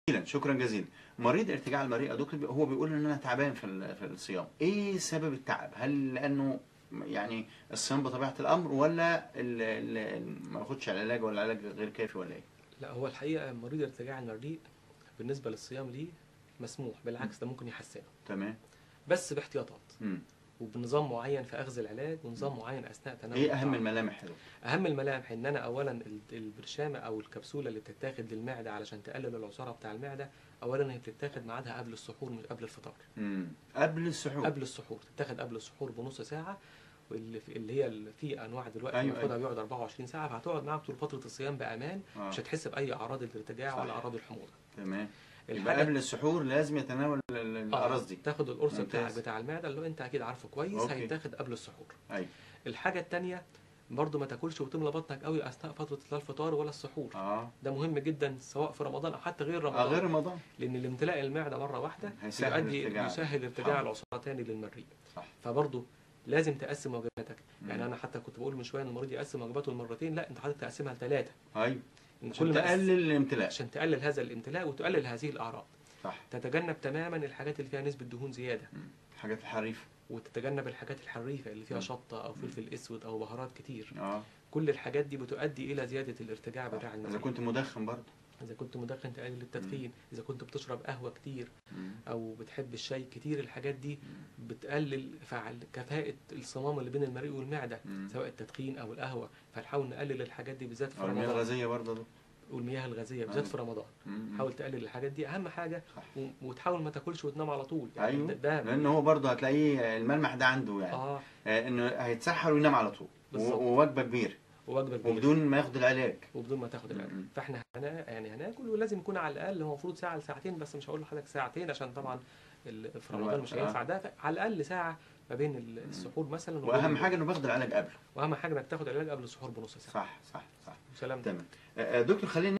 شكرا جزيلا. مريض ارتجاع المريء يا دكتور هو بيقول ان انا تعبان في الصيام، ايه سبب التعب؟ هل لانه يعني الصيام بطبيعه الامر، ولا ما ياخدش العلاج، ولا العلاج غير كافي، ولا ايه؟ لا، هو الحقيقة مريض ارتجاع المريء بالنسبة للصيام ليه مسموح، بالعكس ده ممكن يحسنه، تمام. بس باحتياطات امم وبنظام معين في أخذ العلاج ونظام معين أثناء تناول ايه اهم الطعام. الملامح يا دكتور؟ أهم الملامح إن أنا أولا البرشامة أو الكبسولة اللي بتتاخد للمعدة علشان تقلل العصارة بتاع المعدة، أولا هي بتتاخد ميعادها قبل السحور مش قبل الفطار. قبل السحور؟ قبل السحور تتاخد قبل السحور بنص ساعة، اللي هي في انواع دلوقتي أيوة بناخدها أيوة. بيقعد 24 ساعه، فهتقعد معاك طول فتره الصيام بامان. مش هتحس باي اعراض الارتجاع ولا اعراض الحموضه. تمام. يبقى قبل السحور لازم يتناول الاقراص دي. تاخد القرص بتاع المعده اللي انت اكيد عارفه كويس. أوكي. هيتاخد قبل السحور. ايوه. الحاجه الثانيه برضو ما تاكلش وتملى بطنك قوي اثناء فتره لا الفطار ولا السحور. ده مهم جدا سواء في رمضان او حتى غير رمضان. غير رمضان، لان الامتلاء المعده مره واحده يسهل ارتجاع العصاره تاني للمريء. فبرضو لازم تقسم وجباتك. يعني انا حتى كنت بقول من شويه ان المريض يقسم وجباته لمرتين، لا انت حضرتك تقسمها ل3. ايوه، عشان تقلل الامتلاء، عشان تقلل هذا الامتلاء وتقلل هذه الاعراض. صح. تتجنب تماما الحاجات اللي فيها نسبه دهون زياده، الحاجات الحريفه، وتتجنب الحاجات الحريفه اللي فيها شطه او فلفل اسود او بهارات كتير. اه كل الحاجات دي بتؤدي الى زياده الارتجاع بتاع المريء. اذا كنت مدخن برضه، اذا كنت مدخن تقلل التدخين. اذا كنت بتشرب قهوه كتير او بتحب الشاي كتير، الحاجات دي بتقلل كفاءه الصمام اللي بين المريء والمعده، سواء التدخين او القهوه. فنحاول نقلل الحاجات دي بالذات في رمضان. المياه الغازيه برضه، والمياه الغازيه بالذات في رمضان. حاول تقلل الحاجات دي اهم حاجه. وتحاول ما تاكلش وتنام على طول. يعني ايوه، لان هو برضه هتلاقيه الملمح ده عنده، يعني انه هيتسحر وينام على طول، ووجبه كبيره، وبدون ما ياخد العلاج، تاخد العلاج. فاحنا هناكل، ولازم يكون على الاقل هو المفروض ساعه لساعتين، بس مش هقول لحضرتك ساعتين عشان طبعا في رمضان مش هينفع ده. على الاقل ساعه ما بين السحور مثلا. واهم حاجه انه بياخد العلاج قبله. واهم حاجه انك تاخد العلاج قبل السحور بنص ساعه. صح. سلام. تمام. دكتور خلينا